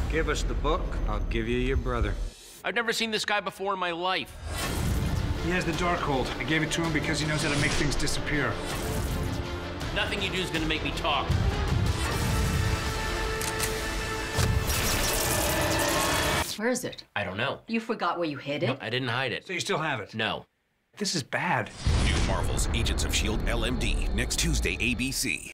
Give us the book, I'll give you your brother. I've never seen this guy before in my life. He has the Darkhold. I gave it to him because he knows how to make things disappear. Nothing you do is gonna make me talk. Where is it? I don't know. You forgot where you hid it? No, I didn't hide it. So you still have it? No. This is bad. New Marvel's Agents of S.H.I.E.L.D. LMD, next Tuesday, ABC.